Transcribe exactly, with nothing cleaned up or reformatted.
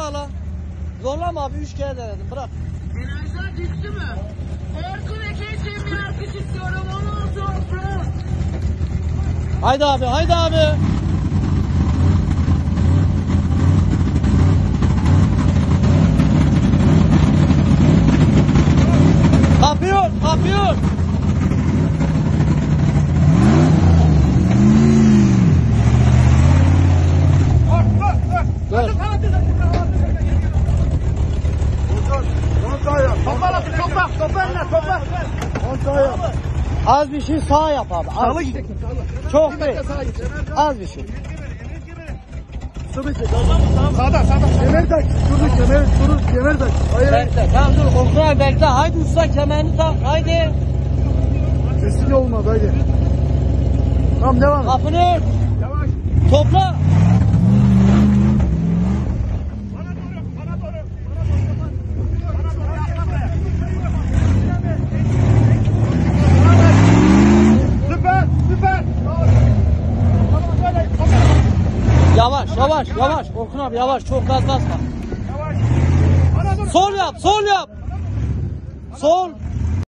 bağla. Zorlama abi, üç kere denedim, bırak. Enerji düştü mü? Orkun Ekeç'in bir alkış istiyorum. Onu sofra. Haydi abi, haydi abi. Kapıyor, kapıyor. Dur. Az bir şey sağ yap abi. Az. Sağla gidecek mi? Çok değil. Az bir şey. Sağdan sağdan. Kemer tak. Şurada kemer. Şurada kemer tak. Hayır. Bekle. Tamam dur. Oktay bekle. Haydi usta, kemerini tak. Haydi. Kesinlikle olmadı. Haydi. Tamam devam et. Kapını ört. Yavaş. Topla. Bana doğru. Bana doğru. Süper. Süper. Yavaş, yavaş, yavaş. Orkun abi yavaş. Çok gaz basma. Yavaş. Bana doğru. Sol yap, sol yap. Sol.